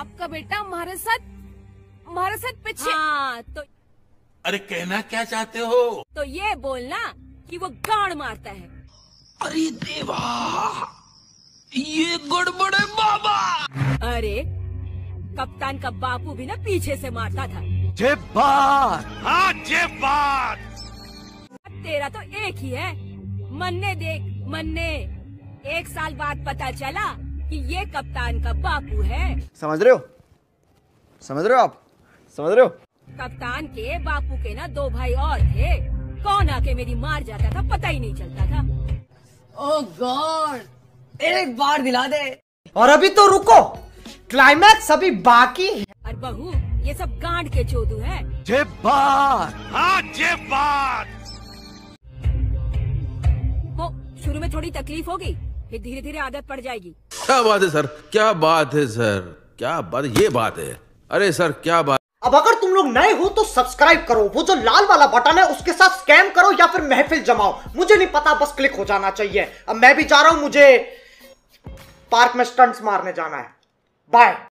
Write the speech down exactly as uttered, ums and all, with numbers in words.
आपका बेटा हमारे साथ हमारे साथ पीछे। हाँ तो अरे कहना क्या चाहते हो? तो ये बोलना कि वो गाड़ मारता है। अरे देवा, ये गड़बड़ है बाबा। अरे कप्तान का बापू भी ना पीछे से मारता था। जे बात, हाँ जे बात। तेरा तो एक ही है, मन्ने देख मन्ने। एक साल बाद पता चला कि ये कप्तान का बापू है। समझ रहे हो? समझ रहे हो आप? समझ रहे हो? कप्तान के बापू के ना दो भाई और थे, कौन आके मेरी मार जाता था पता ही नहीं चलता था। ओह गॉड, एक बार दिला दे। और अभी तो रुको, क्लाइमैक्स अभी बाकी है। और बहू ये सब गांड के चोदू है। जे बात, हाँ जे बात। हो शुरू में थोड़ी तकलीफ होगी, फिर धीरे धीरे आदत पड़ जाएगी। क्या बात है सर, क्या बात है सर, क्या बात, ये बात है। अरे सर क्या बात। अब अगर तुम लोग नए हो तो सब्सक्राइब करो, वो जो लाल वाला बटन है उसके साथ स्कैम करो या फिर महफिल जमाओ, मुझे नहीं पता, बस क्लिक हो जाना चाहिए। अब मैं भी जा रहा हूं, मुझे पार्क में स्टंट्स मारने जाना है। बाय।